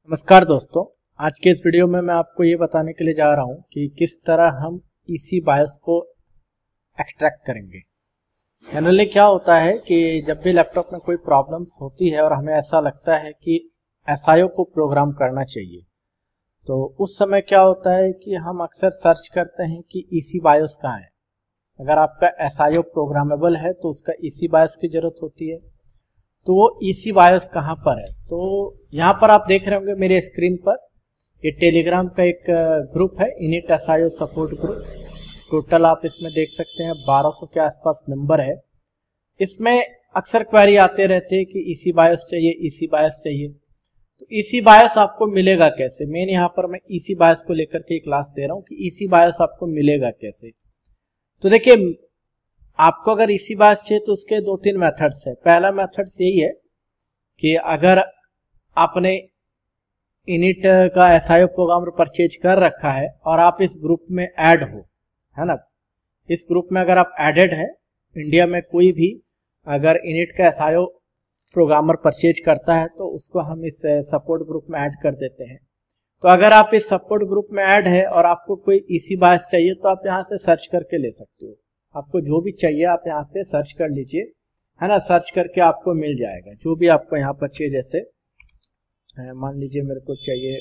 नमस्कार दोस्तों, आज के इस वीडियो में मैं आपको ये बताने के लिए जा रहा हूँ कि किस तरह हम ईसी बायस को एक्सट्रैक्ट करेंगे। जनरली क्या होता है कि जब भी लैपटॉप में कोई प्रॉब्लम्स होती है और हमें ऐसा लगता है कि एसआईओ को प्रोग्राम करना चाहिए, तो उस समय क्या होता है कि हम अक्सर सर्च करते हैं कि ईसी बायस कहाँ है। अगर आपका एसआईओ प्रोग्रामेबल है तो उसका ईसी बायस की जरूरत होती है। तो वो ईसी बायस कहाँ पर है, तो यहाँ पर आप देख रहे होंगे मेरे स्क्रीन पर ये टेलीग्राम का एक ग्रुप है, init SIO support group. Total आप इसमें देख सकते हैं 1200 के आसपास मेंबर है। इसमें अक्सर क्वेरी आते रहते हैं कि ईसी बायस चाहिए, ईसी बायस चाहिए। तो ईसी बायस आपको मिलेगा कैसे? मेन यहाँ पर मैं ईसी बायस को लेकर के क्लास दे रहा हूँ कि ईसी बायस आपको मिलेगा कैसे। तो देखिए, आपको अगर ईसी बायस चाहिए तो उसके दो तीन मेथड्स है। पहला मेथड यही है कि अगर आपने इनिट का एसआईओ प्रोग्राम परचेज कर रखा है और आप इस ग्रुप में ऐड हो, है ना, इस ग्रुप में अगर आप एडेड है, इंडिया में कोई भी अगर इनिट का एसआईओ प्रोग्रामर परचेज करता है तो उसको हम इस सपोर्ट ग्रुप में ऐड कर देते हैं। तो अगर आप इस सपोर्ट ग्रुप में ऐड है और आपको कोई ईसी बायस चाहिए तो आप यहाँ से सर्च करके ले सकते हो। आपको जो भी चाहिए आप यहाँ पे सर्च कर लीजिए, है ना, सर्च करके आपको मिल जाएगा जो भी आपको यहाँ पर चाहिए। जैसे मान लीजिए मेरे को चाहिए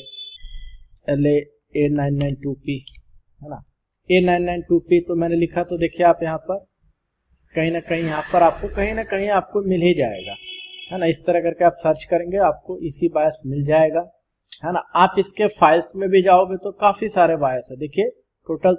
LA-A992P, है ना, A992P, तो मैंने लिखा तो देखिए आप यहाँ पर कहीं ना कहीं यहाँ पर आपको कहीं ना कहीं आपको मिल ही जाएगा, है ना। इस तरह करके आप सर्च करेंगे आपको ईसी बायस मिल जाएगा, है ना। आप इसके फाइल्स में भी जाओगे तो काफी सारे बायस है। देखिए टोटल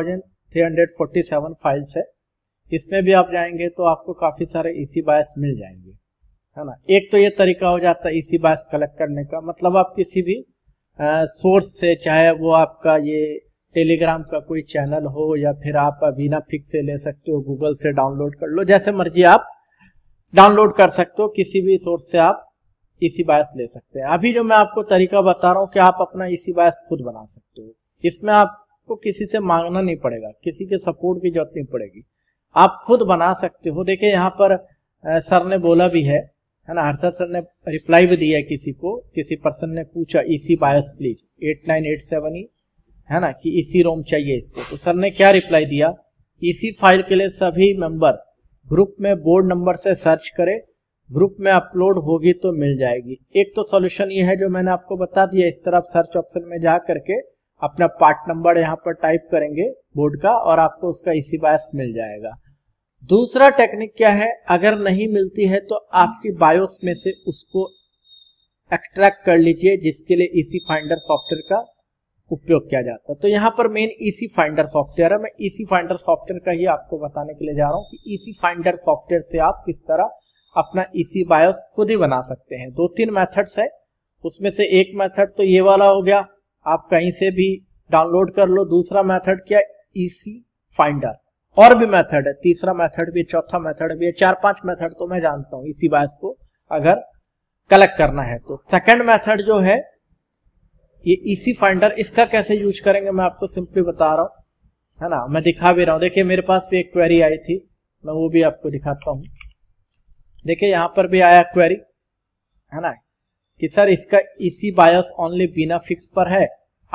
3347 फाइल्स है। इसमें भी आप जाएंगे तो आपको काफी सारे ईसी बायस मिल जाएंगे, है ना। एक तो ये तरीका हो जाता है ईसी बायस कलेक्ट करने का, मतलब आप किसी भी सोर्स से, चाहे वो आपका ये टेलीग्राम का कोई चैनल हो या फिर आप बिना फिक्स से ले सकते हो, गूगल से डाउनलोड कर लो, जैसे मर्जी आप डाउनलोड कर सकते हो, किसी भी सोर्स से आप ईसी बायस ले सकते हैं। अभी जो मैं आपको तरीका बता रहा हूँ कि आप अपना ईसी बायस खुद बना सकते हो। इसमें आपको किसी से मांगना नहीं पड़ेगा, किसी के सपोर्ट की जरूरत नहीं पड़ेगी, आप खुद बना सकते हो। देखिए यहाँ पर सर ने बोला भी है ना, हर्षद सर ने रिप्लाई भी दिया है किसी पर्सन ने पूछा ईसी बायस प्लीज 8987E, है ना, कि ईसी रोम चाहिए इसको। तो सर ने क्या रिप्लाई दिया, ईसी फाइल के लिए सभी मेंबर ग्रुप में बोर्ड नंबर से सर्च करे, ग्रुप में अपलोड होगी तो मिल जाएगी। एक तो सॉल्यूशन ये है जो मैंने आपको बता दिया, इस तरह आप सर्च ऑप्शन में जा करके अपना पार्ट नंबर यहाँ पर टाइप करेंगे बोर्ड का और आपको उसका ईसी बायस मिल जाएगा। दूसरा टेक्निक क्या है, अगर नहीं मिलती है तो आपकी बायोस में से उसको एक्सट्रैक्ट कर लीजिए, जिसके लिए ईसी फाइंडर सॉफ्टवेयर का उपयोग किया जाता है। तो यहाँ पर मेन ईसी फाइंडर सॉफ्टवेयर है। मैं ईसी फाइंडर सॉफ्टवेयर का ही आपको बताने के लिए जा रहा हूँ कि ईसी फाइंडर सॉफ्टवेयर से आप किस तरह अपना ईसी बायोस खुद ही बना सकते हैं। दो तीन मेथड्स है, उसमें से एक मेथड तो ये वाला हो गया, आप कहीं से भी डाउनलोड कर लो। दूसरा मेथड क्या, ईसी फाइंडर। और भी मेथड है, तीसरा मेथड भी, चौथा मेथड भी है, 4-5 मेथड तो मैं जानता हूँ ईसी बायस को अगर कलेक्ट करना है तो। सेकंड मेथड जो है ये ईसी फाइंडर, इसका कैसे यूज करेंगे मैं आपको सिंपली बता रहा हूँ, है ना, मैं दिखा भी रहा हूँ। देखिए मेरे पास भी एक क्वेरी आई थी, मैं वो भी आपको दिखाता हूँ। देखिए यहाँ पर भी आया क्वेरी, है ना, कि सर इसका ईसी बायस ओनली बिना फिक्स पर है,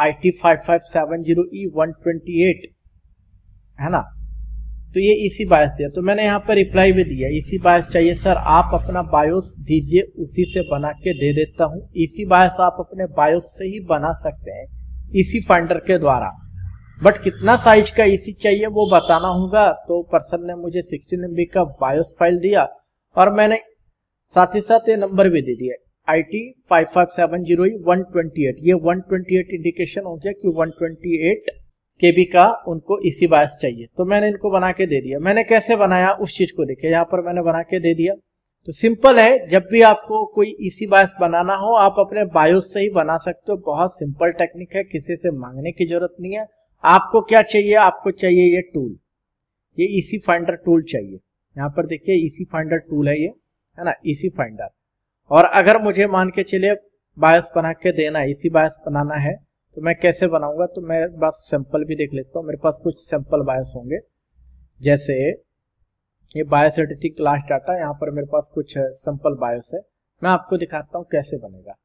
IT5570E128, है ना। तो ये ईसी बायस दिया, तो मैंने यहाँ पर रिप्लाई भी दिया, ईसी बायस चाहिए सर, आप अपना बायोस दीजिए, उसी से बना के दे देता हूँ। ईसी बायस आप अपने बायोस से ही बना सकते हैं ईसी फाइंडर के द्वारा, बट कितना साइज का ईसी चाहिए वो बताना होगा। तो पर्सन ने मुझे 16 MB का बायोस फाइल दिया और मैंने साथ ही साथ ये नंबर भी दे दिया, IT5570E128। ये 128 इंडिकेशन हो गया कि 128 KB का उनको ईसी बायस चाहिए, तो मैंने इनको बना के दे दिया। मैंने कैसे बनाया उस चीज को देखिए, यहाँ पर मैंने बना के दे दिया। तो सिंपल है, जब भी आपको कोई ईसी बायस बनाना हो आप अपने बायोस से ही बना सकते हो। बहुत सिंपल टेक्निक है, किसी से मांगने की जरूरत नहीं है। आपको क्या चाहिए, आपको चाहिए ये टूल, ये ईसी फाइंडर टूल चाहिए। यहाँ पर देखिए ईसी फाइंडर टूल है ये, है ना, ईसी फाइंडर। और अगर मुझे मान के चलिए बायस बना के देना है, ईसी बायस बनाना है, तो मैं कैसे बनाऊंगा, तो मैं बस सैंपल भी देख लेता हूँ। मेरे पास कुछ सैंपल बायस होंगे, जैसे ये बायस एडिटिंग क्लास डाटा, यहाँ पर मेरे पास कुछ सैंपल बायस है। मैं आपको दिखाता हूँ कैसे बनेगा।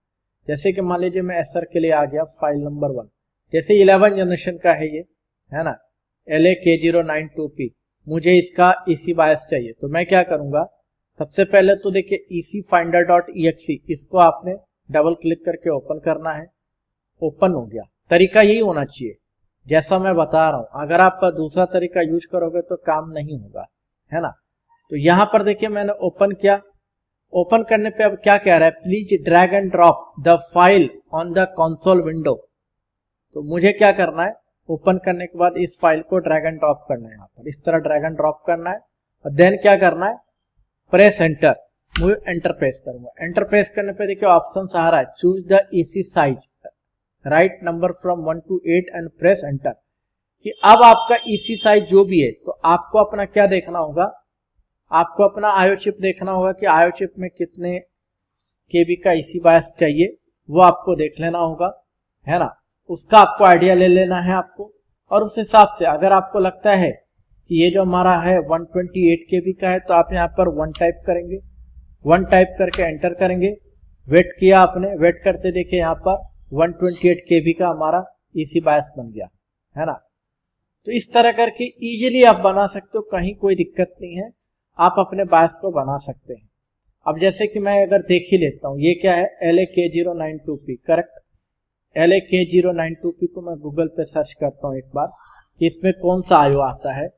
जैसे कि मान लीजिए मैं एसआर के लिए आ गया फाइल नंबर 1, जैसे 11 जनरेशन का है ये, है ना, LAK092P, मुझे इसका EC बायस चाहिए। तो मैं क्या करूंगा, सबसे पहले तो देखिए ECFinder.exe, इसको आपने डबल क्लिक करके ओपन करना है। ओपन हो गया। तरीका यही होना चाहिए जैसा मैं बता रहा हूं, अगर आप दूसरा तरीका यूज करोगे तो काम नहीं होगा, है ना। तो यहां पर देखिए मैंने ओपन किया। ओपन करने पे अब क्या कह रहा है, please drag and drop the file on the console window. तो मुझे क्या करना है, ओपन करने के बाद इस फाइल को ड्रैग एंड ड्रॉप करना है, यहाँ पर इस तरह ड्रैग एंड ड्रॉप करना है और देन क्या करना है, प्रेस एंटर। मुझे एंटर प्रेस करूंगा। एंटर प्रेस करने पे देखिए ऑप्शन आ रहा है, choose the EC size, right number from 1 to 8 and press enter. कि अब आपका EC साइज जो भी है, तो आपको अपना क्या देखना होगा, आपको अपना आईओ चिप देखना होगा कि आईओ चिप में कितने केबी का EC बायस चाहिए, वो आपको देख लेना होगा, है ना। उसका आपको आइडिया ले लेना है आपको, और उस हिसाब से अगर आपको लगता है कि ये जो हमारा है 128 केबी का है, तो आप यहाँ पर 1 टाइप करेंगे। 1 टाइप करके एंटर करेंगे। वेट किया आपने, वेट करते देखिए यहाँ पर 128 केबी का हमारा EC बायस बन गया, है ना। तो इस तरह करके इजीली आप बना सकते हो, कहीं कोई दिक्कत नहीं है, आप अपने बायस को बना सकते हैं। अब जैसे कि मैं अगर देख ही लेता हूं, ये क्या है, LAK092P, करेक्ट। LAK092P को मैं गूगल पे सर्च करता हूं एक बार कि इसमें कौन सा आईओ आता है।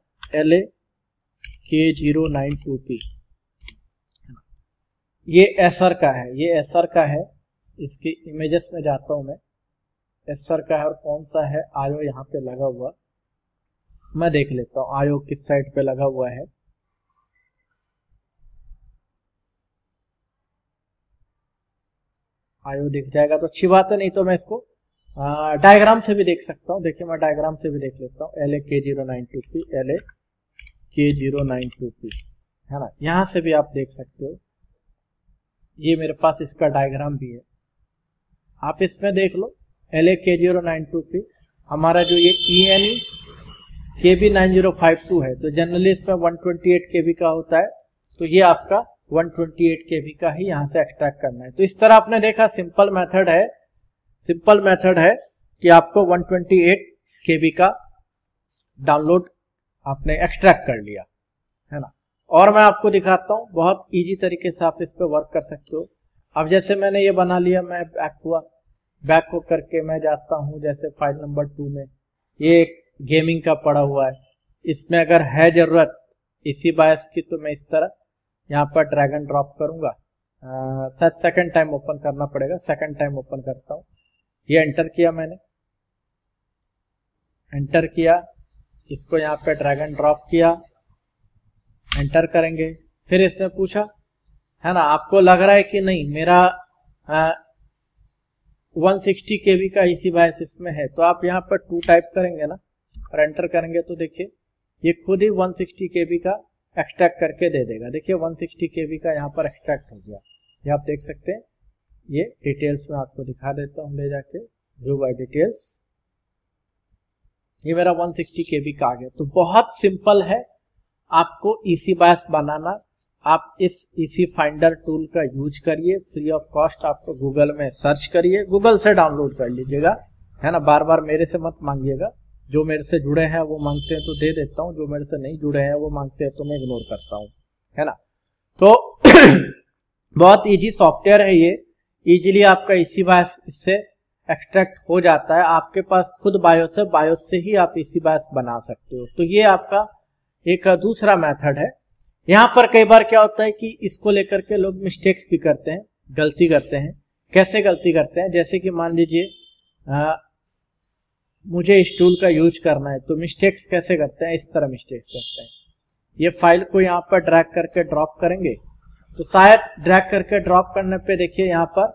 LAK092P, ये एसआर का है, ये एसआर का है। इसकी इमेजेस में जाता हूं मैं, एसआर का है और कौन सा है आईओ यहाँ पे लगा हुआ, मैं देख लेता हूं आईओ किस साइड पे लगा हुआ है। आईओ दिख जाएगा तो अच्छी बात है, नहीं तो मैं इसको डायग्राम से भी देख सकता हूं। देखिए मैं डायग्राम से भी देख लेता हूं, LAK092P, LAK092P, है ना। यहां से भी आप देख सकते हो, ये मेरे पास इसका डायग्राम भी है, आप इसमें देख लो। LAK092P हमारा जो ये ENE KB9052 है, तो जनरली इसमें 128 KB का होता है, तो ये आपका 128 KB का ही यहाँ से एक्सट्रैक्ट करना है। तो इस तरह आपने देखा, सिंपल मेथड है कि आपको 128 KB का डाउनलोड आपने एक्सट्रैक्ट कर लिया, है ना। और मैं आपको दिखाता हूँ, बहुत इजी तरीके से आप इस पे वर्क कर सकते हो। अब जैसे मैंने ये बना लिया, मैं बैक को करके मैं जाता हूँ जैसे फाइल नंबर 2 में, ये एक गेमिंग का पड़ा हुआ है, इसमें अगर है जरूरत EC बायस की तो मैं इस तरह यहाँ पर ड्रैग एंड ड्रॉप करूंगा। शायद सेकंड टाइम ओपन करना पड़ेगा, सेकंड टाइम ओपन करता हूँ। ये एंटर किया मैंने, एंटर किया, इसको यहाँ पे ड्रैग एंड ड्रॉप किया, एंटर करेंगे। फिर इसने पूछा, है ना, आपको लग रहा है कि नहीं मेरा 160 KB का EC बायस इसमें है, तो आप यहाँ पर 2 टाइप करेंगे ना और एंटर करेंगे, तो देखिए ये खुद ही 160 KB का एक्सट्रैक्ट करके दे देगा। देखिए 160 KB का यहाँ पर एक्सट्रैक्ट हो गया, ये आप देख सकते हैं। ये डिटेल्स में आपको दिखा देता हूँ, ले जाके व्यू बाय डिटेल्स, ये मेरा 160 KB का आ गया। तो बहुत सिंपल है आपको EC बायस बनाना। आप इस EC फाइंडर टूल का यूज करिए, फ्री ऑफ कॉस्ट, आपको गूगल में सर्च करिए, गूगल से डाउनलोड कर लीजिएगा, है ना। बार बार मेरे से मत मांगिएगा, जो मेरे से जुड़े हैं वो मांगते हैं तो दे देता हूँ, जो मेरे से नहीं जुड़े हैं वो मांगते हैं तो मैं इग्नोर करता हूँ, है ना। तो बहुत इजी सॉफ्टवेयर है ये, इजीली आपका EC बायस इससे एक्सट्रैक्ट हो जाता है। आपके पास खुद बायोस है, बायोस से ही आप EC बायस बना सकते हो। तो ये आपका एक दूसरा मेथड है। यहाँ पर कई बार क्या होता है कि इसको लेकर के लोग मिस्टेक्स भी करते हैं, गलती करते हैं। कैसे गलती करते हैं, जैसे कि मान लीजिए मुझे इस टूल का यूज करना है, तो मिस्टेक्स कैसे करते हैं, इस तरह मिस्टेक्स करते हैं। ये फाइल को यहाँ पर ड्रैग करके ड्रॉप करेंगे, तो शायद ड्रैग करके ड्रॉप करने पे देखिए यहाँ पर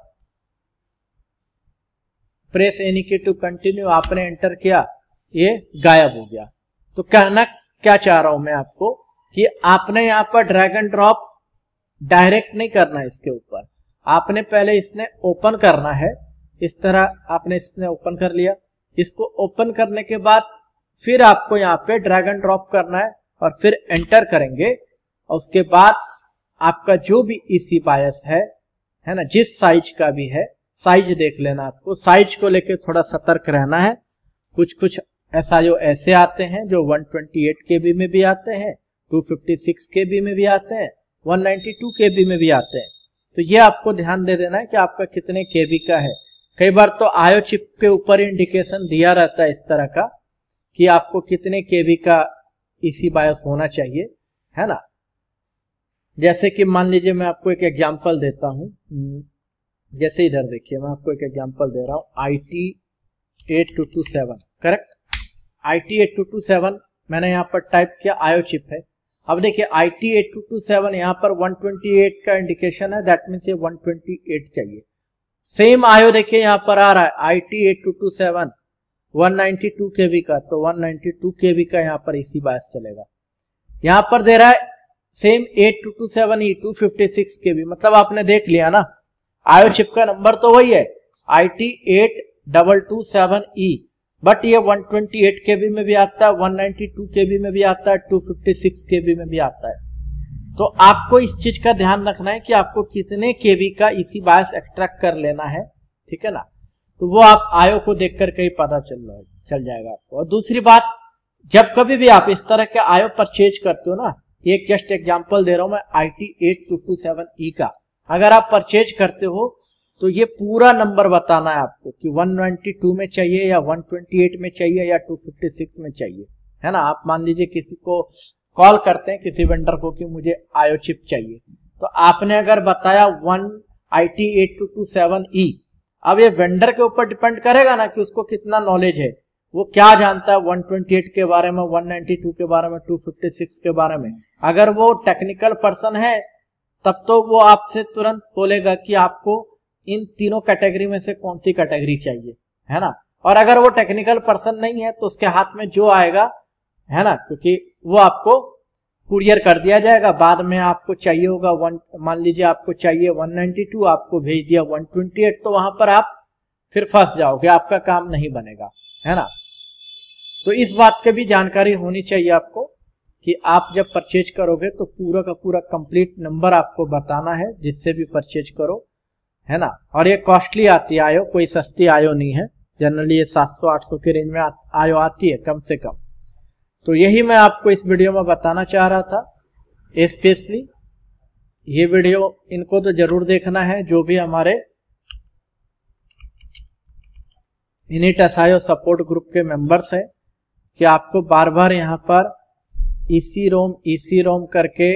press any key to continue, आपने एंटर किया, ये गायब हो गया। तो कहना क्या चाह रहा हूं मैं आपको कि आपने यहाँ पर ड्रैग एंड ड्रॉप डायरेक्ट नहीं करना है इसके ऊपर, आपने पहले इसने ओपन करना है। इस तरह आपने इसने ओपन कर लिया, इसको ओपन करने के बाद फिर आपको यहाँ पे ड्रैग एंड ड्रॉप करना है और फिर एंटर करेंगे, और उसके बाद आपका जो भी EC बायस है ना, जिस साइज का भी है, साइज देख लेना, आपको साइज को लेके थोड़ा सतर्क रहना है। कुछ कुछ SIO ऐसे आते हैं जो 128 KB में भी आते हैं, 256 KB में भी आते हैं, 192 KB में भी आते हैं। तो ये आपको ध्यान दे देना है कि आपका कितने KB का है। कई बार तो IO चिप के ऊपर इंडिकेशन दिया रहता है इस तरह का कि आपको कितने KB का EC BIOS होना चाहिए, है ना। जैसे कि मान लीजिए मैं आपको एक एग्जांपल देता हूं, जैसे इधर देखिए मैं आपको एक एग्जांपल दे रहा हूं, IT8227 करेक्ट। IT8227 मैंने यहाँ पर टाइप किया, IO चिप है। अब देखिए IT8227 यहाँ पर 128 का इंडिकेशन है, दैट मीन्स ये 128 चाहिए। सेम IO देखिए यहाँ पर आ रहा है IT8227 192 KB का, तो 192 KB का यहाँ पर EC BIOS चलेगा। यहाँ पर दे रहा है सेम 8227E 256 KB, मतलब आपने देख लिया ना IO चिप का नंबर तो वही है IT8227E, बट ये 128 KB में भी आता है, 192 KB में भी आता है, 256 KB में भी आता है। तो आपको इस चीज का ध्यान रखना है कि आपको कितने KB का EC BIOS एक्सट्रैक्ट कर लेना है, ठीक है ना। तो वो आप IO को देख कर कहीं पता चल जाएगा आपको। और दूसरी बात, जब कभी भी आप इस तरह के IO परचेज करते हो ना, एक जस्ट एग्जांपल दे रहा हूं मैं IT8227E का, अगर आप परचेज करते हो तो ये पूरा नंबर बताना है आपको कि 192 में चाहिए या 128 में चाहिए या 256 में चाहिए, है ना। आप मान लीजिए किसी को कॉल करते हैं, किसी वेंडर को, कि मुझे IO चिप चाहिए, तो आपने अगर बताया IT8227E, अब ये वेंडर के ऊपर डिपेंड करेगा ना कि उसको कितना नॉलेज है, वो क्या जानता है 128 के बारे में, 192 के बारे में, 256 के बारे में। अगर वो टेक्निकल पर्सन है तब तो वो आपसे तुरंत बोलेगा कि आपको इन तीनों कैटेगरी में से कौन सी कैटेगरी चाहिए, है ना। और अगर वो टेक्निकल पर्सन नहीं है तो उसके हाथ में जो आएगा, है ना, क्योंकि वो आपको कुरियर कर दिया जाएगा। बाद में आपको चाहिए होगा मान लीजिए आपको चाहिए 192, आपको भेज दिया 128, तो वहां पर आप फिर फंस जाओगे, आपका काम नहीं बनेगा, है ना। तो इस बात की भी जानकारी होनी चाहिए आपको कि आप जब परचेज करोगे तो पूरा का पूरा कंप्लीट नंबर आपको बताना है जिससे भी परचेज करो, है ना। और ये कॉस्टली आती है IO, कोई सस्ती IO नहीं है। जनरली ये 700-800 के रेंज में IO आती है कम से कम। तो यही मैं आपको इस वीडियो में बताना चाह रहा था। स्पेशली ये वीडियो इनको तो जरूर देखना है जो भी हमारे इनिट SIO सपोर्ट ग्रुप के मेंबर्स है, कि आपको बार बार यहाँ पर ECROM करके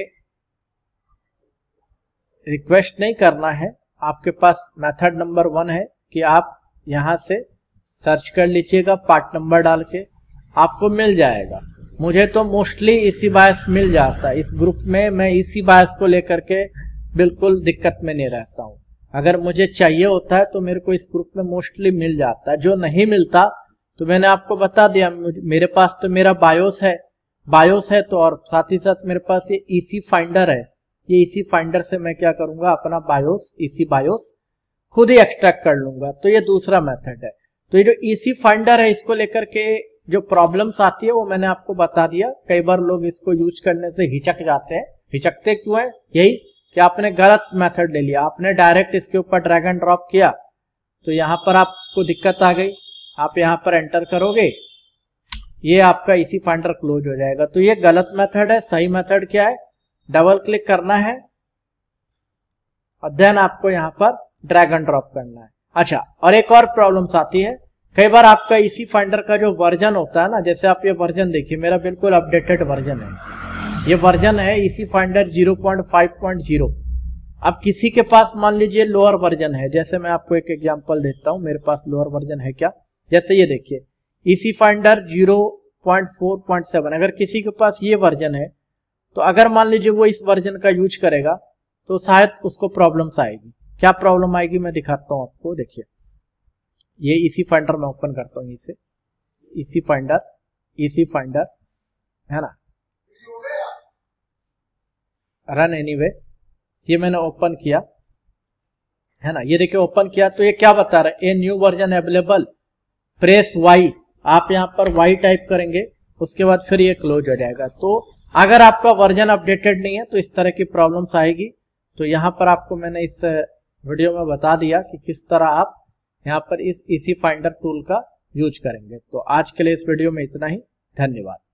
रिक्वेस्ट नहीं करना है। आपके पास मेथड नंबर 1 है कि आप यहाँ से सर्च कर लीजिएगा, पार्ट नंबर डाल के आपको मिल जाएगा। मुझे तो मोस्टली EC BIOS मिल जाता है। इस ग्रुप में मैं EC BIOS को लेकर के बिल्कुल दिक्कत में नहीं रहता हूँ। अगर मुझे चाहिए होता है तो मेरे को इस ग्रुप में मोस्टली मिल जाता है। जो नहीं मिलता तो मैंने आपको बता दिया, मेरे पास तो मेरा बायोस है तो, और साथ ही साथ मेरे पास ये EC फाइंडर है। ये EC फाइंडर से मैं क्या करूंगा, अपना बायोस EC BIOS खुद ही एक्सट्रैक्ट कर लूंगा। तो ये दूसरा मेथड है। तो ये जो EC फाइंडर है, इसको लेकर के जो प्रॉब्लम्स आती है वो मैंने आपको बता दिया। कई बार लोग इसको यूज करने से हिचक जाते हैं। हिचकते क्यों है? यही कि आपने गलत मेथड ले लिया, आपने डायरेक्ट इसके ऊपर ड्रैग एंड ड्रॉप किया तो यहाँ पर आपको दिक्कत आ गई। आप यहाँ पर एंटर करोगे, ये आपका EC फाइंडर क्लोज हो जाएगा। तो ये गलत मेथड है। सही मेथड क्या है, डबल क्लिक करना है और देन आपको यहाँ पर ड्रैग एंड ड्रॉप करना है। अच्छा, और एक और प्रॉब्लम्स आती है, कई बार आपका EC फाइंडर का जो वर्जन होता है ना, जैसे आप ये वर्जन देखिए, मेरा बिल्कुल अपडेटेड वर्जन है। ये वर्जन है EC फाइंडर 0.5.0। अब किसी के पास मान लीजिए लोअर वर्जन है, जैसे मैं आपको एक एग्जांपल देता हूं, मेरे पास लोअर वर्जन है क्या, जैसे ये देखिए EC फाइंडर 0.4.7। अगर किसी के पास ये वर्जन है तो अगर मान लीजिए वो इस वर्जन का यूज करेगा तो शायद उसको प्रॉब्लम्स आएगी। क्या प्रॉब्लम आएगी मैं दिखाता हूं आपको। देखिए ये EC फाइंडर मैं ओपन करता हूं, इसे EC फाइंडर है ना, रन एनीवे। ये मैंने ओपन किया है ना, ये देखिए ओपन किया तो ये क्या बता रहा है, a new version available, press Y। आप यहाँ पर Y टाइप करेंगे, उसके बाद फिर ये क्लोज हो जाएगा। तो अगर आपका वर्जन अपडेटेड नहीं है तो इस तरह की प्रॉब्लम्स आएगी। तो यहाँ पर आपको मैंने इस वीडियो में बता दिया कि किस तरह आप यहाँ पर इस इसी फाइंडर टूल का यूज करेंगे। तो आज के लिए इस वीडियो में इतना ही। धन्यवाद।